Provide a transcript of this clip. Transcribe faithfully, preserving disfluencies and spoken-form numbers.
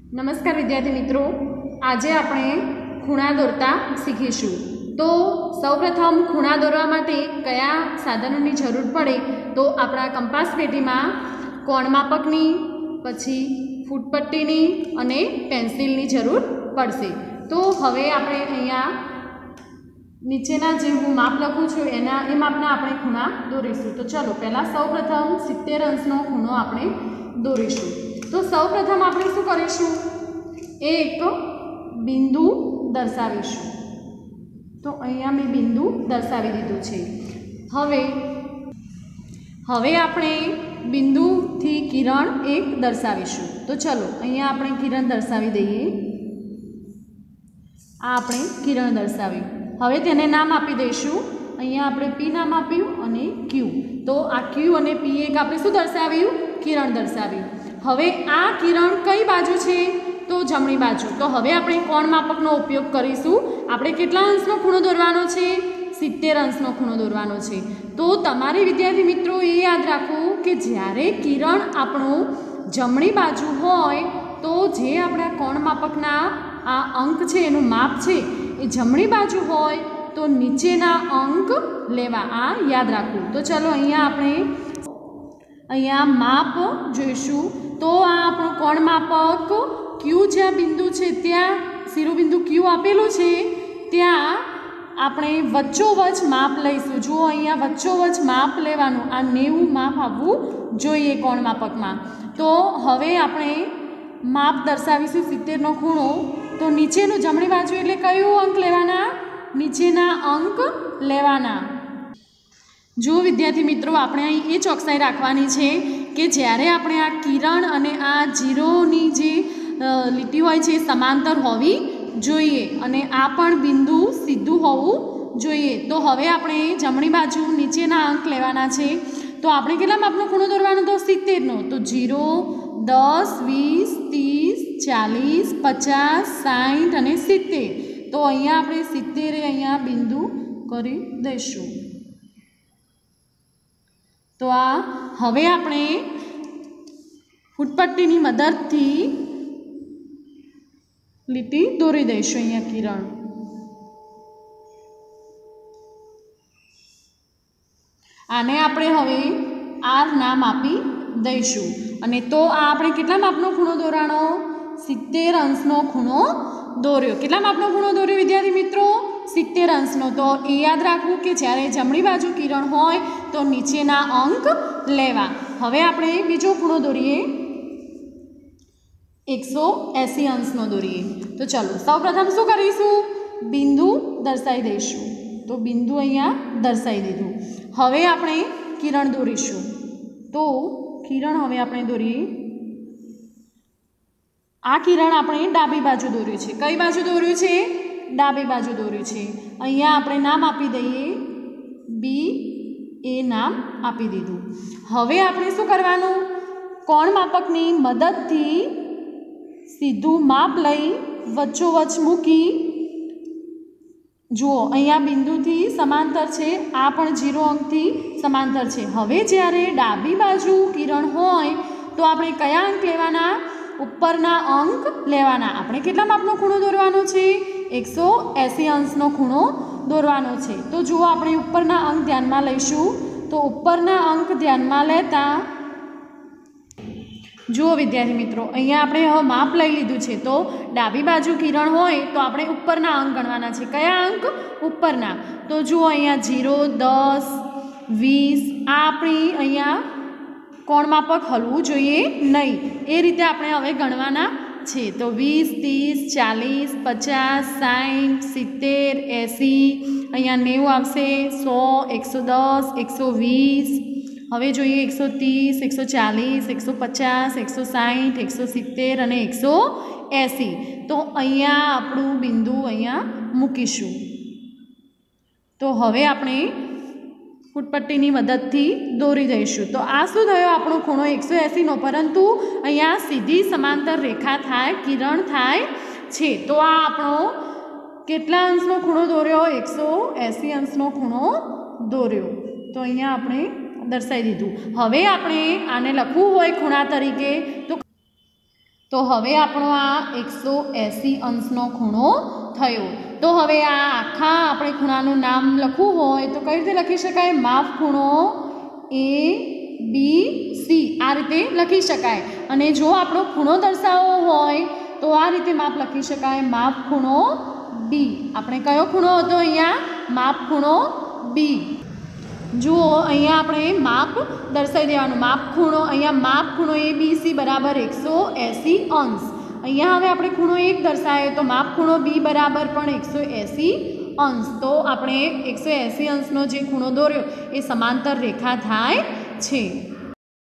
नमस्कार विद्यार्थी मित्रों, આજે આપણે ખૂણા દોરતા શીખીશું। તો સૌપ્રથમ ખૂણા દોરવા માટે કયા સાધનોની જરૂર પડે તો આપણા કંપાસ પેટીમાં કોણમાપકની, પછી ફૂટપટ્ટીની અને પેન્સિલની જરૂર પડશે। તો હવે આપણે અહીંયા નીચેના જે હું માપ લખું છું એના એ માપના આપણે ખૂણા દોરીશું। તો ચલો પહેલાં સૌપ્રથમ સિત્તેર અંશનો ખૂણો આપણે દોરીશું। तो सौ प्रथम આપણે શું કરીશું, એક બિંદુ દર્શાવીશું। તો અહીંયા મેં બિંદુ દર્શાવી દીધું છે। હવે હવે આપણે બિંદુથી કિરણ એક દર્શાવીશું। તો ચલો અહીંયા આપણે કિરણ દર્શાવી દઈએ। આ આપણે કિરણ દર્શાવી, હવે તેને નામ આપી દઈશું। અહીંયા આપણે પી નામ આપ્યું અને ક્યુ। તો આ ક્યુ અને પી એક આપણે શું દર્શાવ્યું, કિરણ દર્શાવ્યું। હવે આ કિરણ કઈ બાજુ છે તો જમણી બાજુ। તો હવે આપણે કોણ માપકનો ઉપયોગ કરીશું। આપણે કેટલા અંશનો ખૂણો દોરવાનો છે, સિત્તેર અંશનો ખૂણો દોરવાનો છે। તો તમારે વિદ્યાર્થી મિત્રો એ યાદ રાખવું કે જ્યારે કિરણ આપણું જમણી બાજુ હોય તો જે આપણા કોણ માપકના આ અંક છે એનું માપ છે એ જમણી બાજુ હોય તો નીચેના અંક લેવા, આ યાદ રાખવું। તો ચલો અહીંયા આપણે અહીંયા માપ જોઈશું। તો આ આપણું કોણ માપક ક્યુ જ્યાં બિંદુ છે ત્યાં શિરોબિંદુ ક્યુ આપેલું છે ત્યાં આપણે વચ્ચોવચ માપ લઈશું। જુઓ અહીંયા વચ્ચોવચ માપ લેવાનું, આ નેવું માપ આવવું જોઈએ કોણ માપકમાં। તો હવે આપણે માપ દર્શાવીશું સિત્તેરનો ખૂણો। તો નીચેનું જમણી બાજુ એટલે કયું અંક લેવાના, નીચેના અંક લેવાના। જો વિદ્યાર્થી મિત્રો આપણે અહીં એ ચોકસાઈ રાખવાની છે કે જ્યારે આપણે આ કિરણ અને આ જીરોની જે લીટી હોય છે સમાંતર હોવી જોઈએ અને આ પણ બિંદુ સીધું હોવું જોઈએ। તો હવે આપણે જમણી બાજુ નીચેના અંક લેવાના છે। તો આપણે કેટલા માપનો ખૂણો દોરવાનો, તો સિત્તેરનો। તો જીરો, દસ, વીસ, ત્રીસ, ચાલીસ, પચાસ, સાઠ અને સિત્તેર। તો અહીંયા આપણે સિત્તેરે અહીંયા બિંદુ કરી દઈશું। તો આ હવે આપણે ફૂટપટ્ટીની મદદથી લીટી દોરી દઈશું। અહીંયા કિરણ આને આપણે હવે આર નામ આપી દઈશું। અને તો આ આપણે કેટલા માપનો ખૂણો દોરાણો, સિત્તેર અંશનો ખૂણો દોર્યો। કેટલા માપનો ખૂણો દોર્યો વિદ્યાર્થી મિત્રો, સિત્તેર અંશનો। તો એ યાદ રાખવું કે જ્યારે જમણી બાજુ કિરણ હોય તો નીચેના અંક લેવા। હવે આપણે બીજો ખૂણો દોરીએ, એકસો એંસી અંશનો દોરીએ। તો ચાલો સૌપ્રથમ શું કરીશું, બિંદુ દર્શાવી દઈશું। તો બિંદુ અહીંયા દર્શાવી દીધું। હવે આપણે કિરણ દોરીશું। તો કિરણ હવે આપણે દોરીએ। આ કિરણ આપણે ડાબી બાજુ દોર્યું છે। કઈ બાજુ દોર્યું છે, ડાબી બાજુ દોર્યું છે। અહીંયા આપણે નામ આપી દઈએ, બી એ નામ આપી દીધું। હવે આપણે શું કરવાનું, કોણ માપકની મદદથી સીધું માપ લઈ વચ્ચોવચ મૂકી, જુઓ અહીંયા બિંદુથી સમાંતર છે, આ પણ જીરો અંકથી સમાંતર છે। હવે જ્યારે ડાબી બાજુ કિરણ હોય તો આપણે કયા અંક લેવાના, ઉપરના અંક લેવાના। આપણે કેટલા માપનો ખૂણો દોરવાનો છે, એકસો એંસી અંશનો ખૂણો દોરવાનો છે। તો જુઓ આપણે ઉપરના અંક ધ્યાનમાં લઈશું। તો ઉપરના અંક ધ્યાનમાં લેતા જુઓ વિદ્યાર્થી મિત્રો અહીંયા આપણે હવે માપ લઈ લીધું છે। તો ડાબી બાજુ કિરણ હોય તો આપણે ઉપરના અંક ગણવાના છે। કયા અંક, ઉપરના। તો જુઓ અહીંયા જીરો, દસ, વીસ, આ આપણી અહીંયા કોણ માપક હલવું જોઈએ નહીં, એ રીતે આપણે હવે ગણવાના છે। તો વીસ, ત્રીસ, ચાલીસ, પચાસ, સાઠ, સિત્તેર, એંસી, અહીંયા નેવું આવશે, સો, એકસો દસ, એકસો વીસ, હવે જોઈએ એકસો ત્રીસ, એકસો ચાલીસ, એકસો પચાસ, એકસો સાઠ, એકસો સિત્તેર અને એકસો એંસી। તો અહીંયા આપણું બિંદુ અહીંયા મૂકીશું। તો હવે આપણે ફૂટપટ્ટીની મદદથી દોરી દઈશું। તો આ શું થયો, આપણો ખૂણો એકસો એંસીનો, પરંતુ અહીંયા સીધી સમાંતર રેખા થાય, કિરણ થાય છે। તો આ આપણો કેટલા અંશનો ખૂણો દોર્યો, એકસો એંસી અંશનો ખૂણો દોર્યો। તો અહીંયા આપણે દર્શાવી દીધું। હવે આપણે આને લખવું હોય ખૂણા તરીકે તો તો હવે આપણો આ એકસો એંસી અંશનો ખૂણો થયો. તો હવે આ આખા આપણે ખૂણાનું નામ લખવું હોય તો કઈ રીતે લખી શકાય? માપ ખૂણો એ બી સી આ રીતે લખી શકાય. અને જો આપણો ખૂણો દર્શાવવો હોય તો આ રીતે માપ લખી શકાય, માપ ખૂણો બી. આપણે કયો ખૂણો હતો અહીંયા? માપ ખૂણો બી. જુઓ અહીંયા આપણે માપ દર્શાવી દેવાનું. માપ ખૂણો અહીંયા માપ ખૂણો એ બી સી બરાબર એકસો એંસી અંશ. અહીંયા હવે આપણે ખૂણો એક દર્શાવ્યો તો માપ ખૂણો બી બરાબર પણ એકસો એંસી અંશ. તો આપણે એકસો એંસી અંશનો જે ખૂણો દોર્યો એ સમાંતર રેખા થાય છે.